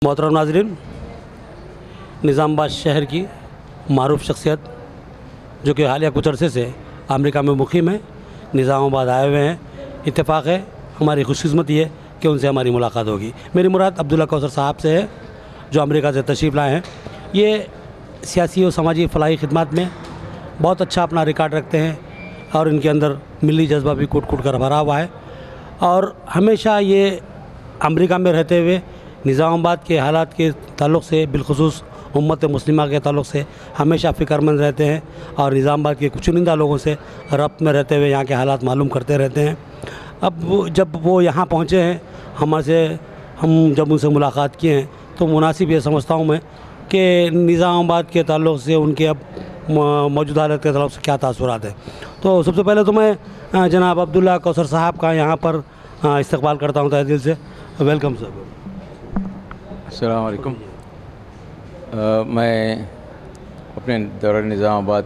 محترم ناظرین، نظام آباد شہر کی معروف شخصیت جو کہ حالیہ کچھ عرصے سے امریکہ میں مقیم ہے، نظام آباد آئے ہوئے ہیں۔ اتفاق ہے، ہماری خوش قسمتی ہے کہ ان سے ہماری ملاقات ہوگی۔ میری مراد عبداللہ کوثر صاحب سے ہے جو امریکہ سے تشریف لائے ہیں۔ یہ سیاسی و سماجی فلاحی خدمات میں بہت اچھا اپنا ریکارڈ رکھتے ہیں اور ان کے اندر ملی جذبہ بھی کوٹ کوٹ کر بھرا ہوا ہے، اور ہمیشہ یہ امریکہ میں رہتے ہوئے نظام آباد کے حالات کے تعلق سے، بالخصوص امت مسلمہ کے تعلق سے ہمیشہ فکر مند رہتے ہیں اور نظام آباد کے کچھ چنندہ لوگوں سے ربط میں رہتے ہوئے یہاں کے حالات معلوم کرتے رہتے ہیں۔ اب جب وہ یہاں پہنچے ہیں، ہم جب ان سے ملاقات کیے ہیں تو مناسب یہ سمجھتا ہوں میں کہ نظام آباد کے تعلق سے ان کے اب موجودہ حالت کے تعلق سے کیا تاثرات ہیں۔ تو سب سے پہلے تو میں جناب عبداللہ کوثر صاحب کا یہاں پر استقبال کرتا ہوں تہہ دل سے۔ Welcome sir. السلام علیکم۔ میں اپنے دورہ نظام آباد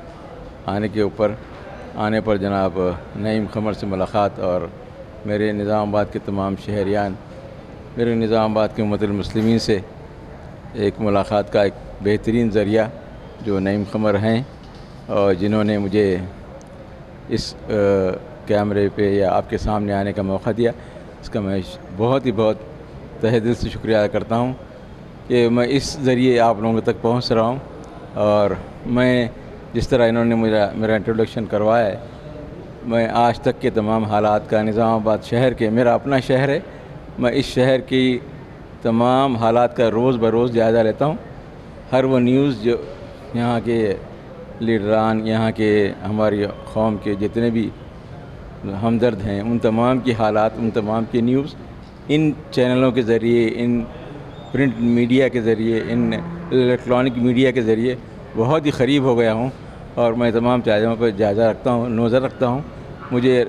آنے پر جناب نعیم قمر سے ملاقات اور میرے نظام آباد کے تمام شہریان، میرے نظام آباد کے امت المسلمین سے ایک ملاقات کا ایک بہترین ذریعہ جو نعیم قمر ہیں، اور جنہوں نے مجھے اس کیمرے پہ یا آپ کے سامنے آنے کا موقع دیا، اس کا میں بہت تہہ دل سے شکریہ ادا کرتا ہوں کہ میں اس ذریعے آپ لوگوں تک پہنچ رہا ہوں۔ اور میں جس طرح انہوں نے میرا انٹروڈکشن کروایا ہے، میں آج تک کے تمام حالات کا، نظام آباد شہر کے، میرا اپنا شہر ہے، میں اس شہر کی تمام حالات کا روز بروز جائزہ لیتا ہوں۔ ہر وہ نیوز جو یہاں کے لیڈران، یہاں کے ہماری قوم کے جتنے بھی ہمدرد ہیں، ان تمام کی حالات، ان تمام کی نیوز ان چینلوں کے ذریعے، ان پرنٹ میڈیا کے ذریعے، ان الیکٹرانک میڈیا کے ذریعے بہت ہی قریب ہو گیا ہوں، اور میں تمام چیزوں کو جائزہ رکھتا ہوں، نظر رکھتا ہوں۔ مجھے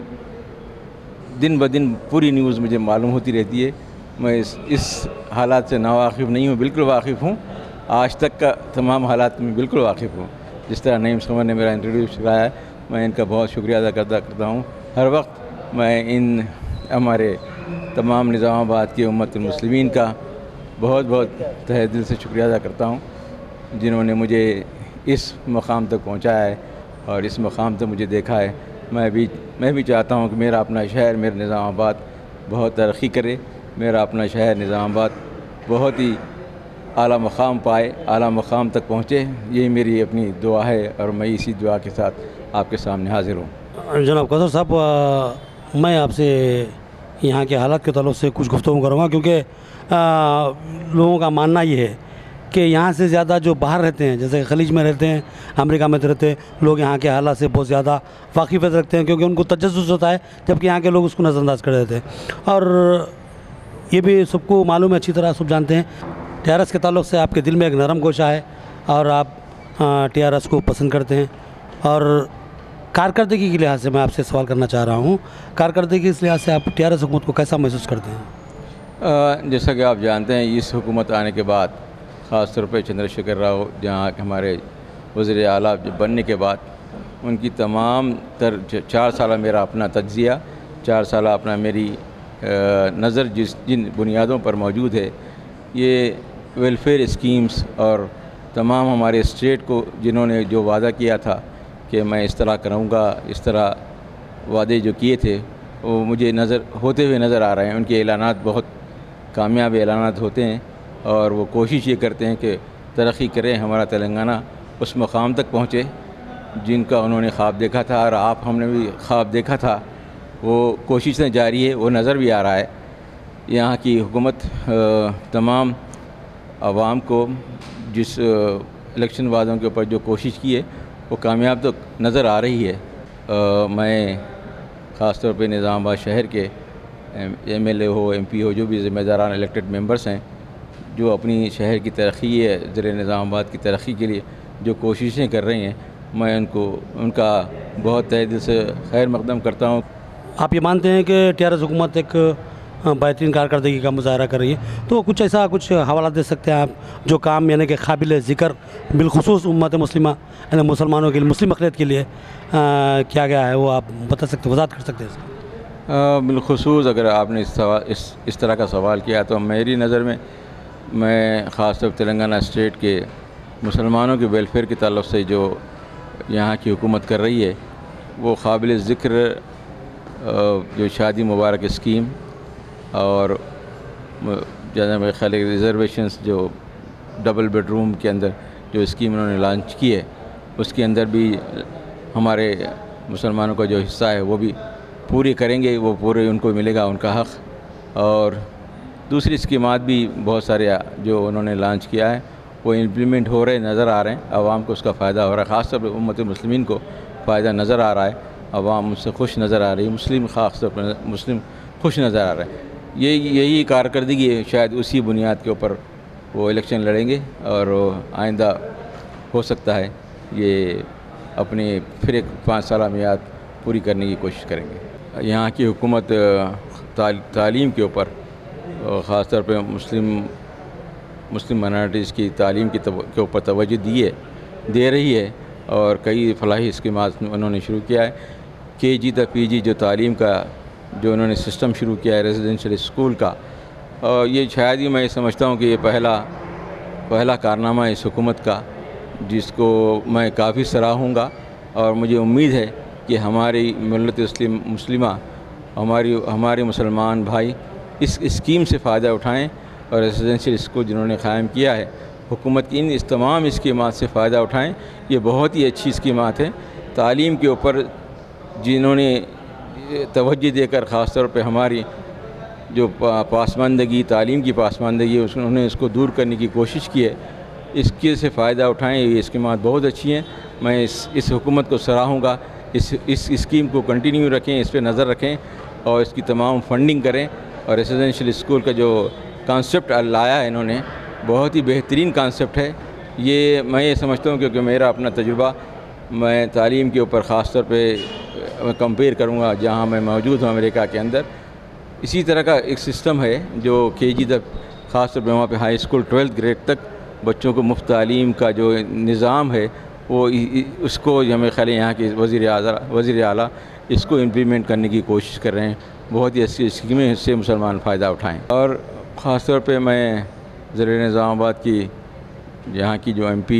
دن بدن پوری نیوز مجھے معلوم ہوتی رہتی ہے۔ میں اس حالات سے ناواقف نہیں ہوں، بالکل واقف ہوں۔ آج تک کا تمام حالات میں بالکل واقف ہوں۔ جس طرح نعیم قمر نے میرا انٹروڈیوس کرایا ہے، میں ان کا بہت شکریہ ادا کرتا ہوں۔ ہر وقت میں ان ہمارے تمام نظام آباد کی امت المسلمین کا بہت تہہ دل سے شکریہ ادا کرتا ہوں، جنہوں نے مجھے اس مقام تک پہنچایا ہے اور اس مقام تک مجھے دیکھا ہے۔ میں بھی چاہتا ہوں کہ میرا اپنا شہر، میرا نظام آباد بہت ترقی کرے، میرا اپنا شہر نظام آباد بہت ہی اعلیٰ مقام پائے، اعلیٰ مقام تک پہنچے۔ یہی میری اپنی دعا ہے، اور میں اسی دعا کے ساتھ آپ کے سامنے حاضر ہوں۔ جناب کوثر صاحب، میں آپ سے یہاں کے حالات کے تعلق سے کچھ گفتگو کروں گا، کیونکہ لوگوں کا ماننا یہ ہے کہ یہاں سے زیادہ جو باہر رہتے ہیں، جیسے خلیج میں رہتے ہیں، امریکہ میں رہتے ہیں لوگ، یہاں کے حالات سے بہت زیادہ واقفیت رکھتے ہیں، کیونکہ ان کو تجسس ہوتا ہے، جبکہ یہاں کے لوگ اس کو نظر انداز کر دیتے ہیں۔ اور یہ بھی سب کو معلوم ہے، اچھی طرح سب جانتے ہیں، ٹی آر ایس کے تعلق سے آپ کے دل میں ایک نرم گوشہ ہے اور آپ ٹی آر ایس کو پسند کرتے ہیں۔ اور کارکردگی کے لحاظ سے میں آپ سے سوال کرنا چاہ رہا ہوں، کارکردگی اس لحاظ سے آپ ٹی آر ایس حکومت کو کیسا محسوس کرتے ہیں؟ جیسا کہ آپ جانتے ہیں، اس حکومت آنے کے بعد، خاص طور پہ چندر شیکھر راؤ جہاں ہمارے وزیر اعلیٰ بننے کے بعد، ان کی تمام 4 سالہ میرا اپنا تجزیہ، 4 سالہ اپنا میری نظر جن بنیادوں پر موجود ہے، یہ ویلفیئر اسکیمز اور تمام ہمارے اسٹیٹ کو جنہوں نے جو وعدہ کیا تھا کہ میں اس طرح کروں گا، اس طرح وعدے جو کیے تھے، وہ مجھے ہوتے ہوئے نظر آ رہے ہیں۔ ان کے اعلانات بہت کامیاب اعلانات ہوتے ہیں، اور وہ کوشش یہ کرتے ہیں کہ ترقی کریں، ہمارا تلنگانہ اس مقام تک پہنچے جن کا انہوں نے خواب دیکھا تھا، اور ہم نے بھی خواب دیکھا تھا۔ وہ کوششیں جاری ہے، وہ نظر بھی آ رہا ہے۔ یہاں کی حکومت تمام عوام کو جس الیکشن وعدوں کے اوپر جو کوشش کی ہے، وہ کامیاب تو نظر آ رہی ہے۔ میں خاص طور پہ نظام آباد شہر کے ایم ایل اے ہو، ایم پی ہو، جو بھی ذمہ داران الیکٹڈ ممبرس ہیں، جو اپنی شہر کی ترقی ہے، ضلع نظام آباد کی ترقی کے لیے جو کوششیں کر رہی ہیں، میں ان کا بہت تہہ دل سے خیر مقدم کرتا ہوں۔ آپ یہ مانتے ہیں کہ ٹی آر ایس حکومت ایک بہترین کارکردگی کا مظاہرہ کر رہی ہے، تو کچھ حوالات دے سکتے ہیں آپ جو کام یعنی کہ قابل ذکر بالخصوص امت مسلمہ یعنی مسلمانوں کے لیے، مسلم اقلیت کے لیے کیا گیا ہے، وہ آپ بتا سکتے، وضاحت کر سکتے ہیں؟ بالخصوص اگر آپ نے اس طرح کا سوال کیا، تو میری نظر میں میں خاص طور پر تلنگانہ اسٹیٹ کے مسلمانوں کے ویلفیئر کے تعلق سے جو یہاں کی حکومت کر رہی ہے وہ قابل ذکر جو شادی مبارک اسکیم اور جیسا میرے خیال ہے ریزرویشنس جو ڈبل بیڈ روم کے اندر جو اسکیم انہوں نے لانچ کی ہے اس کے اندر بھی ہمارے مسلمانوں کا جو حصہ ہے وہ بھی پوری کریں گے، وہ پورے ان کو ملے گا ان کا حق۔ اور دوسری اسکیمات بھی بہت سارے جو انہوں نے لانچ کیا ہے وہ امپلیمنٹ ہو رہے نظر آ رہے ہیں، عوام کو اس کا فائدہ ہو رہا ہے، خاص طور پر امت مسلمین کو فائدہ نظر آ رہا ہے، عوام اس سے خوش نظر آ رہی ہے، مسلم خاص طور پر مسلم خوش نظر آ رہے ہیں۔ یہی کارکردگی ہے، شاید اسی بنیاد کے اوپر وہ الیکشن لڑیں گے اور آئندہ ہو سکتا ہے یہ اپنی پھر ایک 5 سالہ میعاد پوری کرنے کی کوشش کریں گے۔ یہاں کی حکومت تعلیم کے اوپر خاص طور پہ مسلم مائنارٹیز کی تعلیم کے اوپر توجہ دے رہی ہے اور کئی فلاحی اسکیمات انہوں نے شروع کیا ہے۔ KG تا PG جو تعلیم کا جو انہوں نے سسٹم شروع کیا ہے ریزیڈنشل اسکول کا، اور یہ شاید ہی میں سمجھتا ہوں کہ یہ پہلا کارنامہ ہے اس حکومت کا جس کو میں کافی سراہوں گا، اور مجھے امید ہے کہ ہماری ملت مسلمہ ہمارے مسلمان بھائی اس اسکیم سے فائدہ اٹھائیں اور ریزیڈنشل اسکول جنہوں نے قائم کیا ہے حکومت کی ان تمام اسکیمات سے فائدہ اٹھائیں۔ یہ بہت ہی اچھی اسکیمات ہیں تعلیم کے اوپر جنہوں نے توجہ دے کر خاص طور پہ ہماری جو پاسماندگی تعلیم کی پاسماندگی ہے انہوں نے اس کو دور کرنے کی کوشش کی ہے، اس کے سے فائدہ اٹھائیں۔ یہ اسکیمات بہت اچھی ہیں، میں اس حکومت کو سراہوں گا، اس اسکیم کو کنٹینیو رکھیں، اس پہ نظر رکھیں اور اس کی تمام فنڈنگ کریں۔ اور ریزیڈنشل اسکول کا جو کانسیپٹ لایا ہے انہوں نے بہت ہی بہترین کانسیپٹ ہے۔ یہ میں یہ سمجھتا ہوں کیونکہ میرا اپنا تجربہ میں تعلیم کے اوپر خاص طور پہ کمپیئر کروں گا جہاں میں موجود ہوں امریکہ کے اندر، اسی طرح کا ایک سسٹم ہے جو KG تک خاص طور پہ وہاں پہ ہائی اسکول 12th گریڈ تک بچوں کو مفت تعلیم کا جو نظام ہے وہ اس کو ہمیں خیال ہے یہاں کے وزیر اعلیٰ اس کو امپلیمنٹ کرنے کی کوشش کر رہے ہیں۔ بہت ہی اچھی اسکیمیں اس سے مسلمان فائدہ اٹھائیں۔ اور خاص طور پہ میں ضلع نظام آباد کی یہاں کی جو MP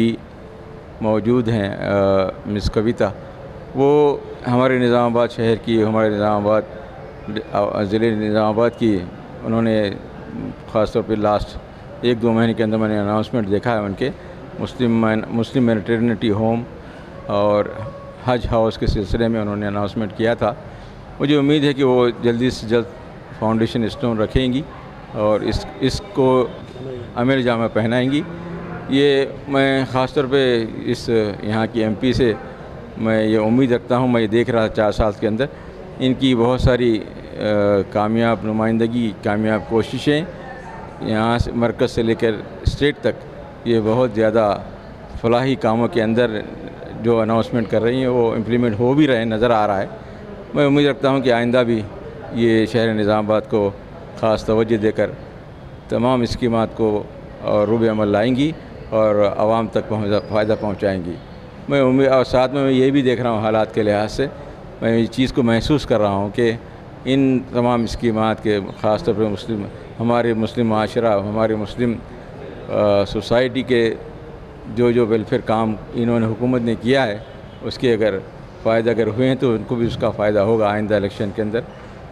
موجود ہیں مس کویتا، وہ ہمارے نظام آباد شہر کی، ہمارے نظام آباد ضلع نظام آباد کی، انہوں نے خاص طور پہ لاسٹ 1-2 مہینے کے اندر میں نے اناؤنسمنٹ دیکھا ہے ان کے مسلم میٹرنٹی ہوم اور حج ہاؤس کے سلسلے میں انہوں نے اناؤنسمنٹ کیا تھا۔ مجھے امید ہے کہ وہ جلدی سے جلد فاؤنڈیشن اسٹون رکھیں گی اور اس کو عمل جامہ پہنائیں گی۔ یہ میں خاص طور پہ اس یہاں کی MP سے میں یہ امید رکھتا ہوں، میں یہ دیکھ رہا 4 سال کے اندر ان کی بہت ساری کامیاب نمائندگی، کامیاب کوششیں یہاں سے مرکز سے لے کر اسٹیٹ تک، یہ بہت زیادہ فلاحی کاموں کے اندر جو اناؤنسمنٹ کر رہی ہیں وہ امپلیمنٹ ہو بھی رہے نظر آ رہا ہے۔ میں امید رکھتا ہوں کہ آئندہ بھی یہ شہر نظام آباد کو خاص توجہ دے کر تمام اسکیمات کو روب عمل لائیں گی اور عوام تک فائدہ پہنچائیں گی۔ میں امید اور ساتھ میں یہ بھی دیکھ رہا ہوں حالات کے لحاظ سے میں اس چیز کو محسوس کر رہا ہوں کہ ان تمام اسکیمات کے خاص طور پہ ہمارے مسلم معاشرہ، ہمارے مسلم سوسائٹی کے جو ویلفیئر کام انہوں نے حکومت نے کیا ہے اس کے اگر فائدہ ہوئے ہیں تو ان کو بھی اس کا فائدہ ہوگا آئندہ الیکشن کے اندر۔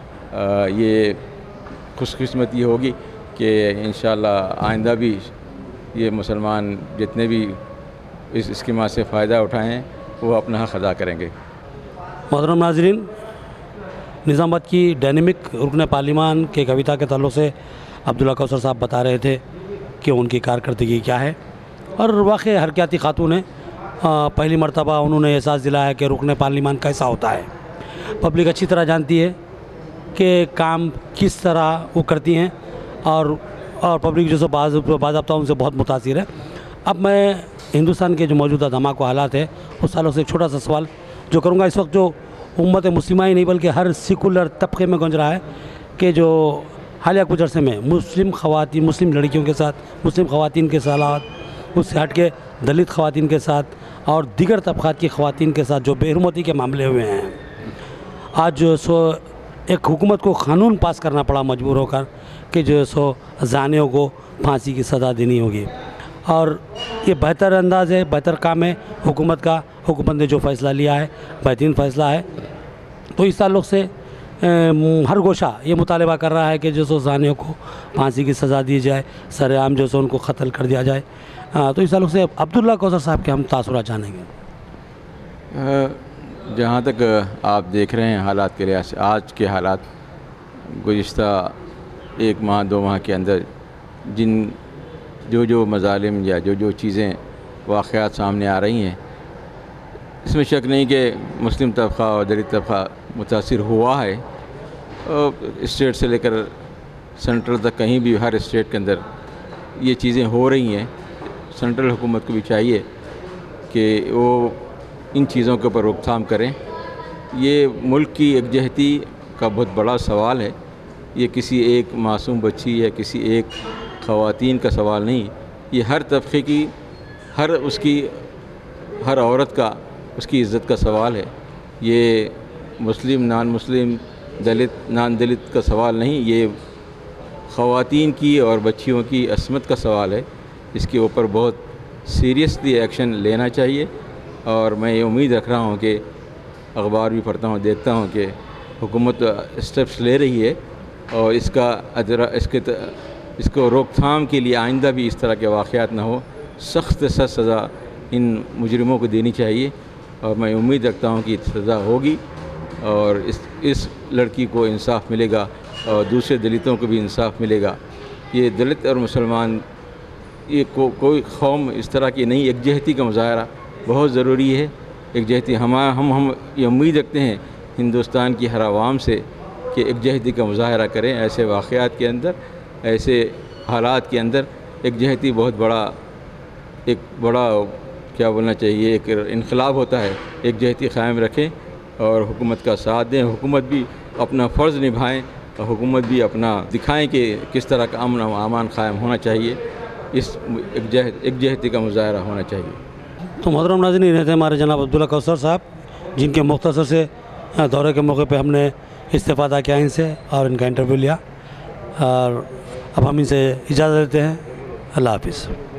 یہ خوش قسمتی ہوگی کہ انشاءاللہ آئندہ بھی یہ مسلمان جتنے بھی اس اسکیمات سے فائدہ اٹھائیں وہ اپنا حق ادا کریں گے۔ محترم ناظرین، نظام آباد کی ڈائنمک رکن پارلیمان کے کویتا کے تعلق سے عبداللہ کوثر صاحب بتا رہے تھے کہ ان کی کارکردگی کیا ہے، اور واقعی حرکیاتی خاتون ہیں۔ پہلی مرتبہ انہوں نے احساس دلایا کہ رکن پارلیمان کیسا ہوتا ہے۔ پبلک اچھی طرح جانتی ہے کہ کام کس طرح وہ کرتی ہیں، اور پبلک جو سو باضابطہ ان سے بہت متاثر ہے۔ اب میں ہندوستان کے جو موجودہ دھماکہ حالات ہے اس تعلق سے ایک چھوٹا سا سوال جو کروں گا۔ اس وقت جو امت مسلمہ ہی نہیں بلکہ ہر سیکولر طبقے میں گونج رہا ہے کہ جو حالیہ کچھ عرصے میں مسلم خواتین، مسلم لڑکیوں کے ساتھ، مسلم خواتین کے سالات، اس سے ہٹ کے دلت خواتین کے ساتھ اور دیگر طبقات کی خواتین کے ساتھ جو بے حرمتی کے معاملے ہوئے ہیں، آج ایک حکومت کو قانون پاس کرنا پڑا مجبور ہو کر کہ جو زانیوں کو پھانسی کی سزا دینی ہوگی، اور یہ بہتر انداز ہے، بہتر کام ہے حکومت کا۔ حکومت نے جو فیصلہ لیا ہے بہترین فیصلہ ہے۔ تو اس تعلق سے ہر گوشہ یہ مطالبہ کر رہا ہے کہ جو سو زانیوں کو پھانسی کی سزا دی جائے، سر عام جو سو ان کو قتل کر دیا جائے۔ تو اس تعلق سے عبداللہ کوثر صاحب کے ہم تاثرات جانیں گے۔ جہاں تک آپ دیکھ رہے ہیں حالات کے لحاظ سے، آج کے حالات گزشتہ 1 ماہ 2 ماہ کے اندر جو مظالم یا جو چیزیں واقعات سامنے آ رہی ہیں، اس میں شک نہیں کہ مسلم طبقہ اور دلت طبقہ متاثر ہوا ہے۔ اسٹیٹ سے لے کر سینٹرل تک کہیں بھی ہر اسٹیٹ کے اندر یہ چیزیں ہو رہی ہیں۔ سینٹرل حکومت کو بھی چاہیے کہ وہ ان چیزوں کے اوپر روک تھام کریں۔ یہ ملک کی یکجہتی کا بہت بڑا سوال ہے۔ یہ کسی ایک معصوم بچی یا کسی ایک خواتین کا سوال نہیں، یہ ہر طبقے کی، ہر عورت کا، اس کی عزت کا سوال ہے۔ یہ مسلم نان مسلم، دلت نان دلت کا سوال نہیں، یہ خواتین کی اور بچیوں کی عصمت کا سوال ہے۔ اس کے اوپر بہت سیریسلی ایکشن لینا چاہیے، اور میں یہ امید رکھ رہا ہوں کہ اخبار بھی پڑھتا ہوں، دیکھتا ہوں کہ حکومت اسٹیپس لے رہی ہے، اور اس کو روک تھام کے لیے آئندہ بھی اس طرح کے واقعات نہ ہو، سخت سزا ان مجرموں کو دینی چاہیے، اور میں امید رکھتا ہوں کہ سزا ہوگی اور اس لڑکی کو انصاف ملے گا، اور دوسرے دلتوں کو بھی انصاف ملے گا۔ یہ دلت اور مسلمان، یہ کوئی قوم اس طرح کی نہیں، یکجہتی کا مظاہرہ بہت ضروری ہے۔ یکجہتی ہم یہ امید رکھتے ہیں ہندوستان کی ہر عوام سے کہ یکجہتی کا مظاہرہ کریں۔ ایسے واقعات کے اندر، ایسے حالات کے اندر یکجہتی بہت بڑا کیا بولنا چاہیے، ایک انقلاب ہوتا ہے۔ یکجہتی قائم رکھیں اور حکومت کا ساتھ دیں، حکومت بھی اپنا فرض نبھائیں، اور حکومت بھی اپنا دکھائیں کہ کس طرح کا امن و امان قائم ہونا چاہیے، اس یکجہتی کا مظاہرہ ہونا چاہیے۔ تو محترم ناظرین، یہ تھے ہمارے جناب عبداللہ کوثر صاحب، جن کے مختصر سے دورے کے موقع پہ ہم نے استفادہ کیا ان سے اور ان کا انٹرویو لیا، اور اب ہم ان سے اجازت لیتے ہیں۔ اللہ حافظ۔